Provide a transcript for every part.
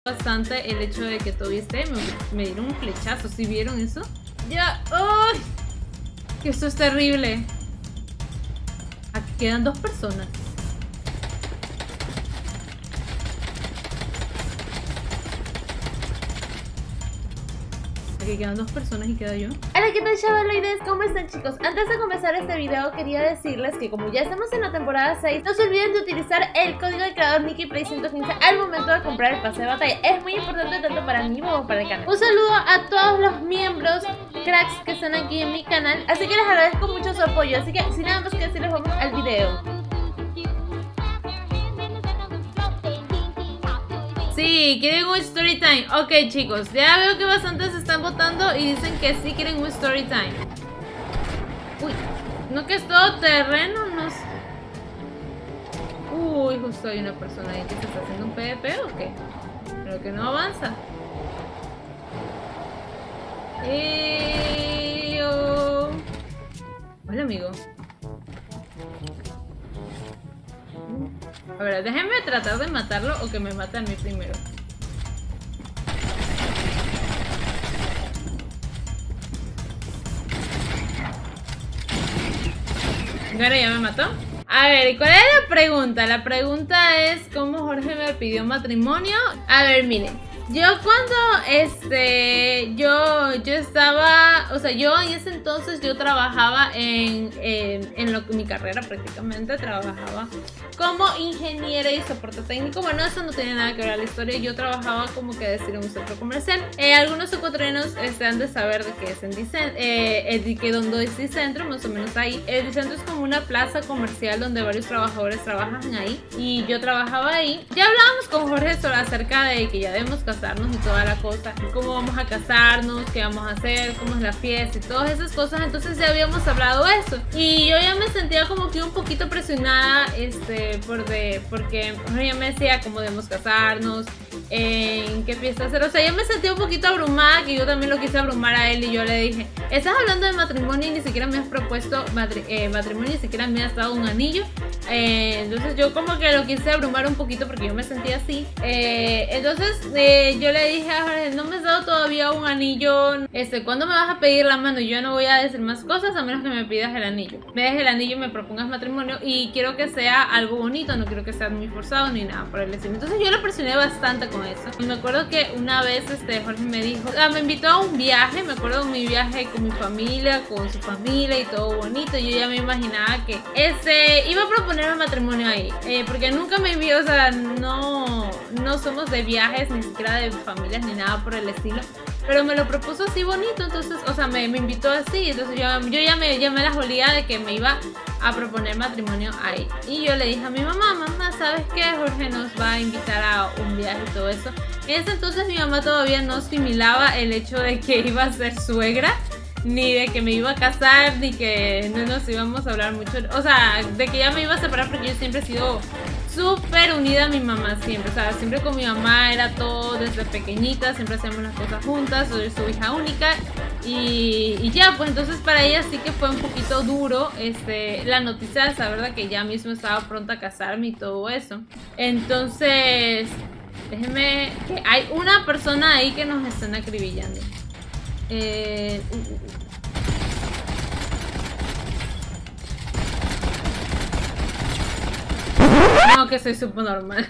bastante el hecho de que todavía me dieron un flechazo. ¿Sí vieron eso? Ya. ¡Ay! Que esto es terrible. Aquí quedan 2 personas. Aquí quedan 2 personas y queda yo. Hola, ¿qué tal, chavaloides? ¿Cómo están, chicos? Antes de comenzar este video quería decirles que como ya estamos en la temporada 6, no se olviden de utilizar el código de creador NikkiPlay115 al momento de comprar el pase de batalla. Es muy importante tanto para mí como para el canal. Un saludo a todos los miembros cracks que están aquí en mi canal, así que les agradezco mucho su apoyo. Así que sin nada más que decirles, vamos al video. Sí, quieren un story time. Ok, chicos, ya veo que bastantes están votando y dicen que sí quieren un story time. Uy, ¿no que es todo terreno? No sé. Uy, justo hay una persona ahí que se está haciendo un PvP o qué. Pero que no avanza. Hola, amigo. A ver, déjenme tratar de matarlo o que me mate a mí primero. Ahora ya me mató. A ver, ¿cuál es la pregunta? La pregunta es ¿cómo Jorge me pidió matrimonio? A ver, miren. Yo cuando yo estaba, o sea, yo en ese entonces yo trabajaba en mi carrera prácticamente, trabajaba como ingeniera y soporte técnico. Bueno, eso no tiene nada que ver a la historia. Yo trabajaba como que decir en un centro comercial. Algunos ecuatorianos han de saber de qué es que donde es Dicentro, más o menos ahí. El Dicentro es como una plaza comercial donde varios trabajadores trabajan ahí y yo trabajaba ahí. Ya hablábamos con Jorge acerca de que ya debemos casarnos y toda la cosa, cómo vamos a casarnos, qué vamos a hacer, cómo es la fiesta y todas esas cosas. Entonces ya habíamos hablado de eso y yo ya me sentía como que un poquito presionada porque Jorge ya me decía cómo debemos casarnos, en qué fiesta hacer. O sea, yo me sentía un poquito abrumada, que yo también lo quise abrumar a él y yo le dije, estás hablando de matrimonio y ni siquiera me has propuesto matrimonio, ni siquiera me has dado un anillo. Entonces yo como que lo quise abrumar un poquito porque yo me sentía así. Entonces yo le dije a Jorge, no me has dado todavía un anillo, ¿cuándo me vas a pedir la mano? Yo no voy a decir más cosas a menos que me pidas el anillo. Me des el anillo y me propongas matrimonio y quiero que sea algo bonito, no quiero que sea muy forzado ni nada por el estilo. Entonces yo lo presioné bastante con eso. Y me acuerdo que una vez Jorge me dijo, me invitó a un viaje, me acuerdo de mi viaje con mi familia, con su familia y todo bonito. Yo ya me imaginaba que iba a proponerme matrimonio ahí, porque nunca me envió, o sea, no somos de viajes, ni siquiera de familias ni nada por el estilo, pero me lo propuso así bonito. Entonces, o sea, me invitó así. Entonces yo ya me las olía de que me iba a proponer matrimonio ahí. Y yo le dije a mi mamá, ¿sabes qué? Jorge nos va a invitar a un viaje y todo eso. En ese entonces mi mamá todavía no asimilaba el hecho de que iba a ser suegra, ni de que me iba a casar, ni que no nos íbamos a hablar mucho. O sea, de que ya me iba a separar, porque yo siempre he sido súper unida a mi mamá, siempre. O sea, siempre con mi mamá era todo desde pequeñita, siempre hacíamos las cosas juntas, soy su hija única. Y ya, pues entonces para ella sí que fue un poquito duro la noticia de saber de que ya mismo estaba pronta a casarme y todo eso. Entonces, déjenme, que hay una persona ahí que nos están acribillando. No, que soy súper normal.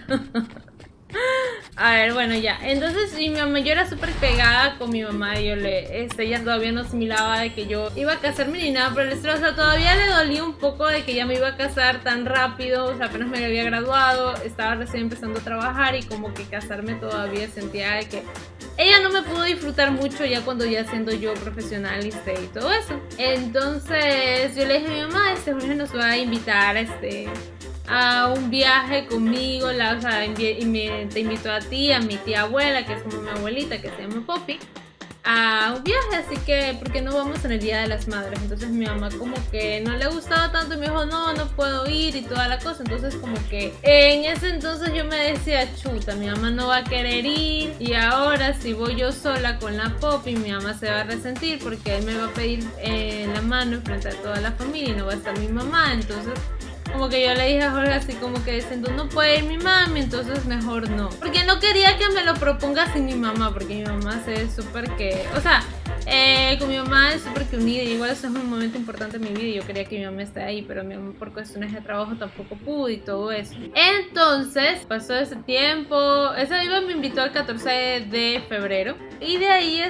A ver, bueno, ya. Entonces, mi mamá, yo era súper pegada con mi mamá. Y yo ella todavía no asimilaba de que yo iba a casarme ni nada por el estilo. O sea, todavía le dolía un poco de que ya me iba a casar tan rápido. O sea, apenas me había graduado, estaba recién empezando a trabajar y como que casarme todavía sentía de que ella no me pudo disfrutar mucho ya cuando ya siendo yo profesional y todo eso. Entonces, yo le dije a mi mamá, Jorge nos va a invitar a un viaje conmigo, o sea, te invito a ti, a mi tía abuela, que es como mi abuelita, que se llama Poppy, a un viaje, así que ¿por qué no vamos en el Día de las Madres? Entonces mi mamá como que no le gustaba tanto y me dijo, no puedo ir y toda la cosa. Entonces como que en ese entonces yo me decía, chuta, mi mamá no va a querer ir, y ahora si voy yo sola con la Poppy, mi mamá se va a resentir porque él me va a pedir la mano en frente a toda la familia y no va a estar mi mamá. Entonces como que yo le dije a Jorge así como que diciendo no puede ir mi mami, entonces mejor no. Porque no quería que me lo proponga sin mi mamá, porque mi mamá es súper que, o sea, con mi mamá es súper que unida, igual eso es un momento importante en mi vida y yo quería que mi mamá esté ahí, pero mi mamá por cuestiones de trabajo tampoco pudo y todo eso. Entonces pasó ese tiempo, esa viva me invitó el 14 de febrero y de ahí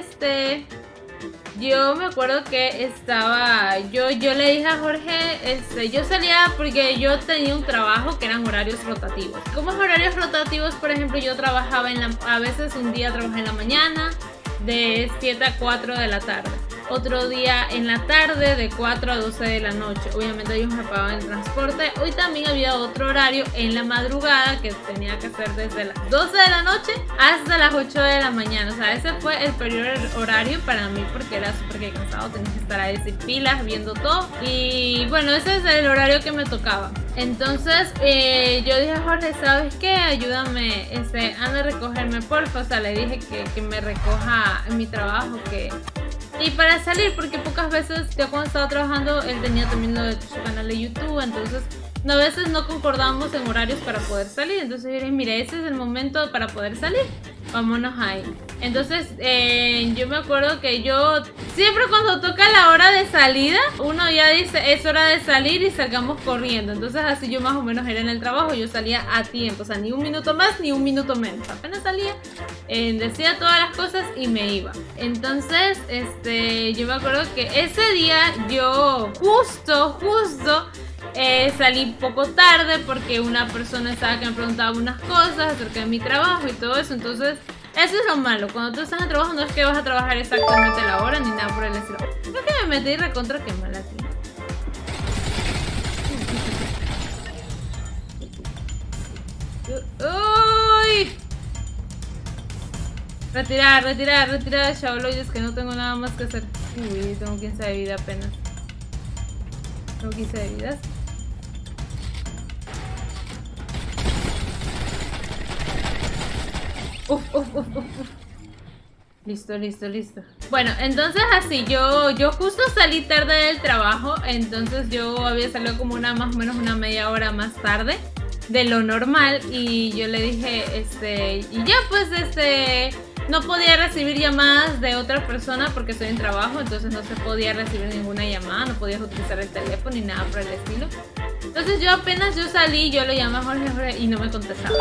yo me acuerdo que yo le dije a Jorge, yo salía porque yo tenía un trabajo que eran horarios rotativos. Como horarios rotativos, por ejemplo, yo trabajaba a veces un día trabajé en la mañana de 7 a 4 de la tarde. Otro día en la tarde de 4 a 12 de la noche. Obviamente ellos me pagaban el transporte. Hoy también había otro horario en la madrugada que tenía que hacer desde las 12 de la noche hasta las 8 de la mañana. O sea, ese fue el periodo horario para mí porque era súper cansado. Tenía que estar ahí sin pilas, viendo todo. Y bueno, ese es el horario que me tocaba. Entonces yo dije a Jorge, ¿sabes qué? Ayúdame, anda a recogerme porfa. O sea, le dije que me recoja en mi trabajo, y para salir, porque pocas veces, yo cuando estaba trabajando, él tenía también su canal de YouTube, entonces a veces no concordábamos en horarios para poder salir. Entonces yo dije, mire, ese es el momento para poder salir, vámonos ahí. Entonces yo me acuerdo que yo siempre cuando toca la hora de salida, uno ya dice, es hora de salir y salgamos corriendo. Entonces así yo más o menos era en el trabajo, yo salía a tiempo, o sea, ni un minuto más ni un minuto menos. Apenas salía, decía todas las cosas y me iba. Entonces yo me acuerdo que ese día yo justo salí poco tarde porque una persona que me preguntaba unas cosas acerca de mi trabajo y todo eso. Entonces eso es lo malo, cuando tú estás en el trabajo no es que vas a trabajar exactamente la hora ni nada por el estilo. Creo que me metí recontra que mal aquí. ¡Uy! Retirar, chavaloides, que no tengo nada más que hacer. Uy, tengo 15 de vida apenas. Tengo 15 de vidas. Uf. Listo. Bueno, entonces así, yo justo salí tarde del trabajo. Entonces yo había salido como más o menos una media hora más tarde de lo normal. Y yo le dije, y ya pues no podía recibir llamadas de otra persona porque estoy en trabajo, entonces no se podía recibir ninguna llamada, no podías utilizar el teléfono ni nada por el estilo. Entonces yo apenas salí, yo lo llamé a Jorge y no me contestaba,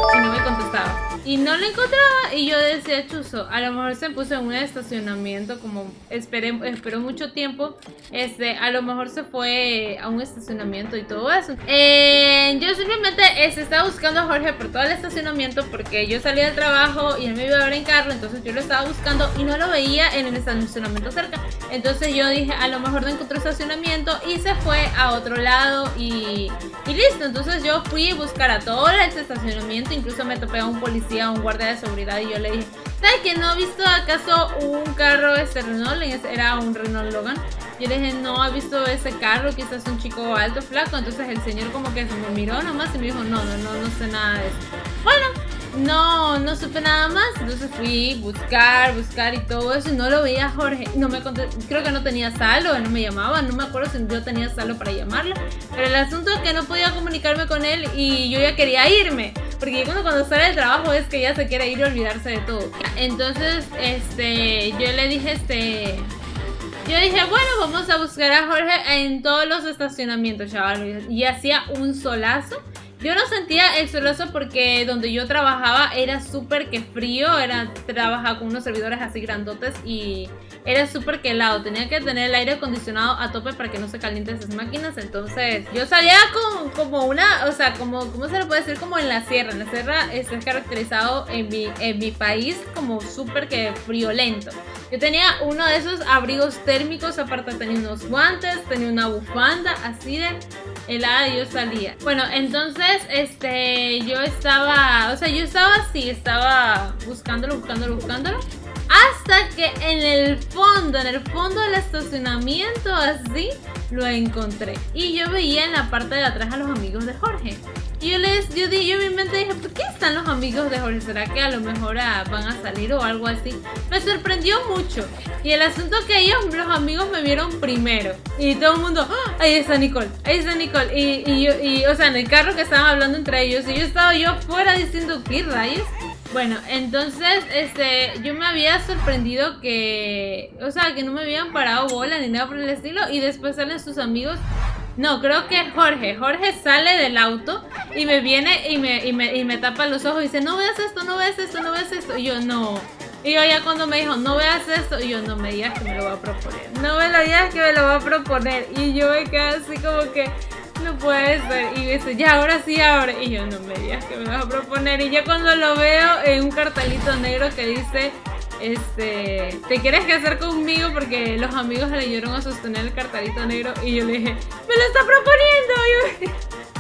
y no lo encontraba, y yo decía, chuzo, a lo mejor se puso en un estacionamiento, como esperó mucho tiempo, a lo mejor se fue a un estacionamiento y todo eso. Yo simplemente estaba buscando a Jorge por todo el estacionamiento porque yo salía del trabajo y él me iba a ver en carro, entonces yo lo estaba buscando y no lo veía en el estacionamiento cerca. Entonces yo dije, a lo mejor no encontró estacionamiento y se fue a otro lado y listo. Entonces yo fui a buscar a todo el estacionamiento, incluso me topé a un policía, a un guardia de seguridad, y yo le dije, ¿sabes que no ha visto acaso un carro Renault? Era un Renault Logan. Yo le dije, no ha visto ese carro, quizás un chico alto, flaco. Entonces el señor como que se me miró nomás y me dijo, no sé nada de eso. Bueno, no supe nada más. Entonces fui a buscar y todo eso, y no lo veía a Jorge. No me creo que no tenía saldo, no me llamaba, no me acuerdo si yo tenía saldo para llamarlo. Pero el asunto es que no podía comunicarme con él y yo ya quería irme, porque cuando sale del trabajo es que ya se quiere ir y olvidarse de todo. Entonces yo le dije yo dije, bueno, vamos a buscar a Jorge en todos los estacionamientos, chaval. Y hacía un solazo. Yo no sentía el solazo porque donde yo trabajaba era súper que frío. Trabajaba con unos servidores así grandotes y era súper que helado. Tenía que tener el aire acondicionado a tope para que no se calienten esas máquinas. Entonces yo salía como una, o sea, ¿cómo se le puede decir? Como en la sierra. En la sierra es caracterizado en mi país como súper que friolento. Yo tenía uno de esos abrigos térmicos, aparte tenía unos guantes, tenía una bufanda, así de helada yo salía. Bueno, entonces yo estaba buscándolo. Hasta que en el fondo del estacionamiento así, lo encontré. Y yo veía en la parte de atrás a los amigos de Jorge. Y yo en mi mente dije, ¿por qué están los amigos de Jorge? ¿Será que a lo mejor van a salir o algo así? Me sorprendió mucho. Y el asunto que los amigos me vieron primero. Y todo el mundo, ¡oh! Ahí está Nicole, ahí está Nicole. Y o sea, en el carro que estaban hablando entre ellos. Y yo estaba afuera diciendo, ¿qué rayos? Bueno, entonces, yo me había sorprendido que, o sea, que no me habían parado bola ni nada por el estilo. Y después salen sus amigos. No, creo que Jorge sale del auto y me viene y me tapa los ojos y dice, no veas esto, no veas esto, no veas esto. Y yo, no. Y yo ya cuando me dijo, no veas esto, y yo, no me digas que me lo va a proponer. No me lo digas que me lo va a proponer. Y yo me quedé así como que, no puede ser. Y dice, ya, ahora sí, ahora. Y yo, no me digas que me lo vas a proponer. Y ya cuando lo veo en un cartelito negro que dice... ¿te quieres casar conmigo? Porque los amigos le ayudaron a sostener el cartelito negro. Y yo le dije, ¡me lo está proponiendo!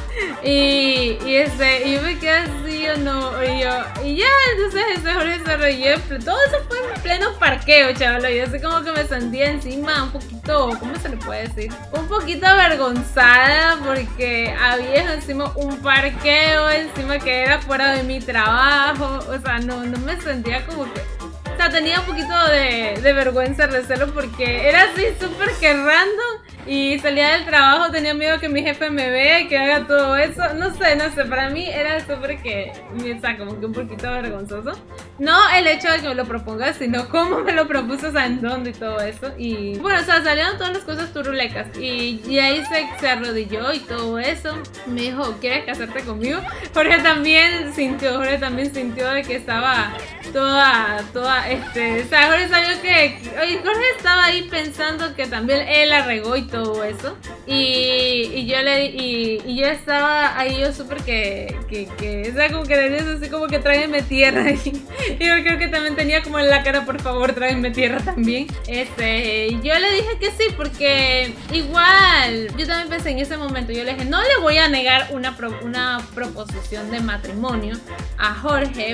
Y yo me quedé así, o no. Y ya, entonces Jorge se reía. Todo eso fue en pleno parqueo, chaval. Y así como que me sentía encima un poquito, ¿cómo se le puede decir? Un poquito avergonzada porque había encima un parqueo, encima que era fuera de mi trabajo. O sea, no me sentía como que... O sea, tenía un poquito de vergüenza, recelo, porque era así súper que random. Y salía del trabajo, tenía miedo que mi jefe me vea y que haga todo eso. No sé, para mí era súper que, o sea, como que un poquito vergonzoso. No el hecho de que me lo proponga, sino cómo me lo propuso, o sea, en dónde y todo eso. Y bueno, o sea, salieron todas las cosas turulecas. Y ahí se arrodilló y todo eso. Me dijo, ¿quieres casarte conmigo? Jorge también sintió de que estaba toda, o sea, Jorge sabía que, oye, Jorge estaba ahí pensando que también él la regó y todo eso. Y yo estaba ahí, yo súper o sea, como que decía así como que tráiganme tierra. Y yo creo que también tenía como en la cara, por favor, tráiganme tierra también. Yo le dije que sí, porque igual, yo también pensé en ese momento, yo le dije, no le voy a negar una proposición de matrimonio a Jorge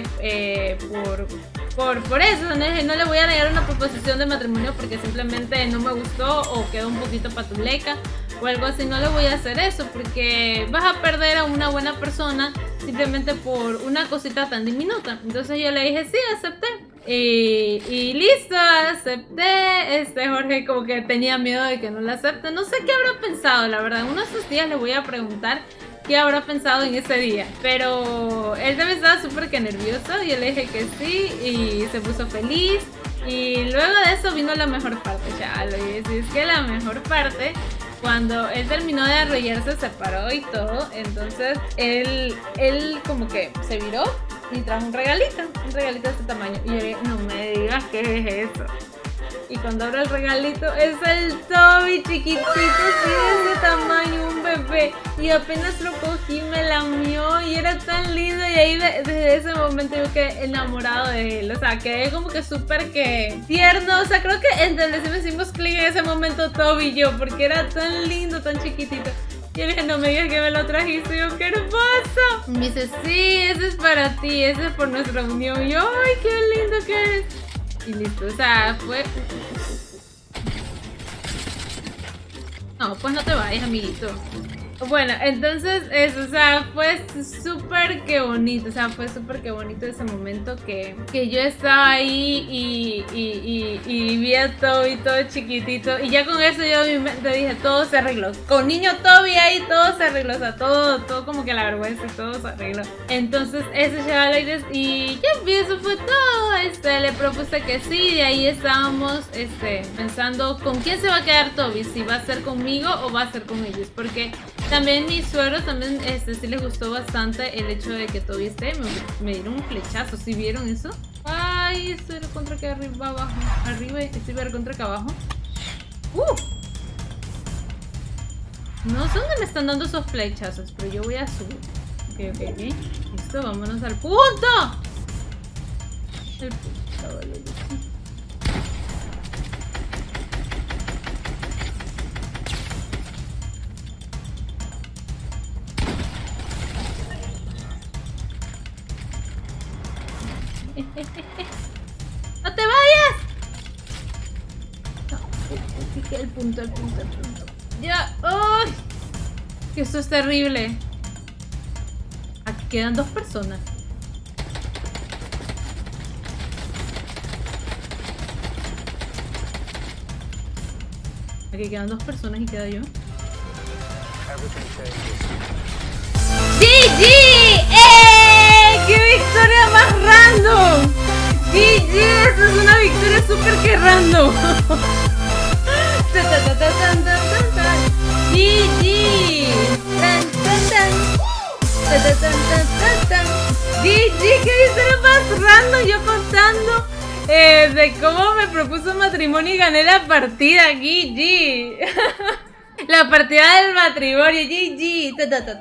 por eso, no le voy a negar una proposición de matrimonio porque simplemente no me gustó o quedó un poquito patuleca o algo así. No le voy a hacer eso porque vas a perder a una buena persona simplemente por una cosita tan diminuta. Entonces yo le dije sí, acepté. Y listo, acepté. Jorge como que tenía miedo de que no la acepte. No sé qué habrá pensado, la verdad. Uno de esos días le voy a preguntar qué habrá pensado en ese día. Pero él también estaba súper que nervioso. Y yo le dije que sí y se puso feliz. Y luego de eso vino la mejor parte, ya lo y es que la mejor parte, cuando él terminó de arrollarse, se paró y todo. Entonces él como que se viró y trajo un regalito de este tamaño. Y yo le dije, no me digas qué es eso. Y cuando abro el regalito, es el Toby chiquitito, así de ese tamaño, un bebé. Y apenas lo cogí, me lamió y era tan lindo. Y ahí desde ese momento yo quedé enamorado de él. O sea, quedé como que súper que tierno. O sea, creo que entre los dos hicimos clic en ese momento Toby y yo, porque era tan lindo, tan chiquitito. Y yo le dije, no me digas que me lo trajiste. Y yo, ¡qué hermoso! Y me dice, sí, ese es para ti, ese es por nuestra unión. Y yo, ¡ay, qué lindo que eres! Y listo, o sea, fue... No, pues no te vayas, amiguito. Bueno, entonces eso, o sea, fue súper que bonito. O sea, fue súper que bonito ese momento que yo estaba ahí y vi a Toby todo chiquitito. Y ya con eso yo en mi mente dije, todo se arregló. Con niño Toby ahí todo se arregló. O sea, todo como que la vergüenza y todo se arregló. Entonces eso ya lo hice y ya eso fue todo. Le propuse que sí. De ahí estábamos pensando con quién se va a quedar Toby. Si va a ser conmigo o va a ser con ellos. Porque también mis suegros también sí les gustó bastante el hecho de que Toby me dieron un flechazo. ¿Sí vieron eso? Ay, estoy contra que arriba abajo. Arriba y estoy contra que abajo. No sé dónde me están dando esos flechazos, pero yo voy a subir. Ok. Listo, vámonos al punto. El punto, vale. ¡No te vayas! No, el punto. Ya. ¡Ay! Que esto es terrible. Quedan 2 personas. Aquí quedan 2 personas y queda yo. ¡GG! ¡Qué victoria más random! ¡GG! Esta es una victoria súper que random. ¡GG! ¡GG! ¡Qué victoria más random! Yo contando de cómo me propuso matrimonio y gané la partida. GG. La partida del matrimonio. GG.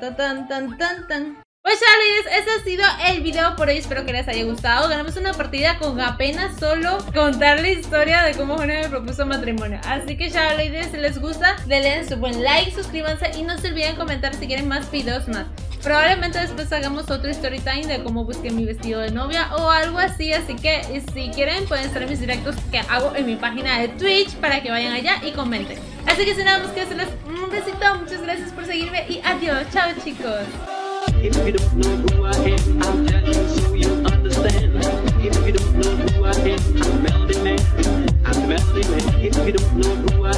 Pues ya ladies, ese ha sido el video por hoy. Espero que les haya gustado. Ganamos una partida con apenas solo contar la historia de cómo Jorge me propuso matrimonio. Así que ya ladies, si les gusta, denle su buen like, suscríbanse y no se olviden comentar si quieren más videos más. Probablemente después hagamos otro story time de cómo busqué mi vestido de novia o algo así. Así que si quieren pueden estar en mis directos que hago en mi página de Twitch para que vayan allá y comenten. Así que sin nada más que hacerles un besito. Muchas gracias por seguirme y adiós. Chao chicos. If you don't know who I am, I'll tell you so you understand. If you don't know who I am, I'm the melody man. I'm the melody man. If you don't know who I am.